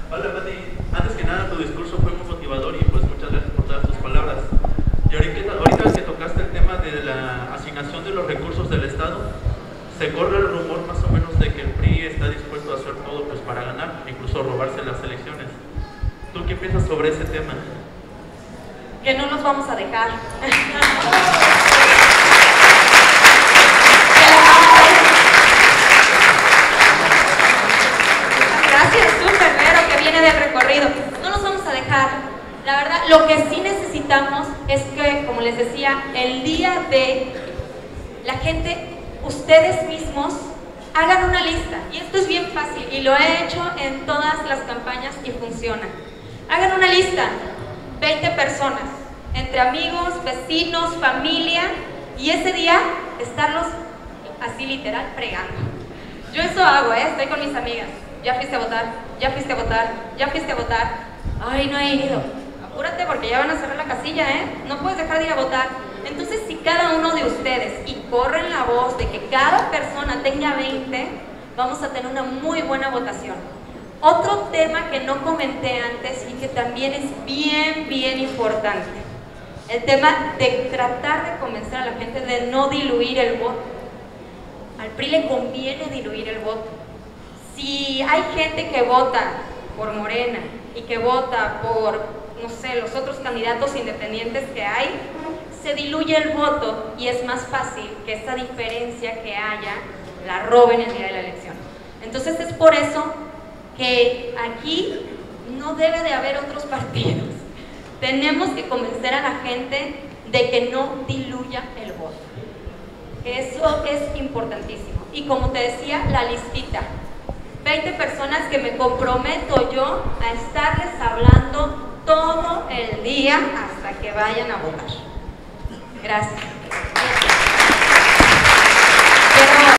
Hola, Pati. Antes que nada, tu discurso fue muy motivador y pues muchas gracias por todas tus palabras. Y ahorita que tocaste el tema de la asignación de los recursos del Estado, se corre el rumor más o menos de que el PRI está dispuesto a hacer todo pues para ganar, incluso robarse las elecciones. ¿Tú qué piensas sobre ese tema? Que no nos vamos a dejar. Gracias, súper Vero, que viene del recorrido. No nos vamos a dejar. La verdad, lo que sí necesitamos es que, como les decía, el día de la gente, ustedes mismos, hagan una lista. Y esto es bien fácil y lo he hecho en todas las campañas y funciona. Hagan una lista, 20 personas, entre amigos, vecinos, familia, y ese día estarlos así literal fregando. Yo eso hago, estoy con mis amigas. Ya fuiste a votar, ya fuiste a votar, ya fuiste a votar. Ay, no he ido. Apúrate porque ya van a cerrar la casilla, no puedes dejar de ir a votar. Entonces, si cada uno de ustedes, y corren la voz de que cada persona tenga 20, vamos a tener una muy buena votación. Otro tema que no comenté antes y que también es bien importante, el tema de tratar de convencer a la gente de no diluir el voto. Al PRI le conviene diluir el voto. Si hay gente que vota por Morena y que vota por, no sé, los otros candidatos independientes que hay, se diluye el voto y es más fácil que esa diferencia que haya la roben el día de la elección. Entonces es por eso que aquí no debe de haber otros partidos. Tenemos que convencer a la gente de que no diluya el voto. Eso es importantísimo. Y como te decía, la listita. 20 personas que me comprometo yo a estarles hablando todo el día hasta que vayan a votar. Gracias.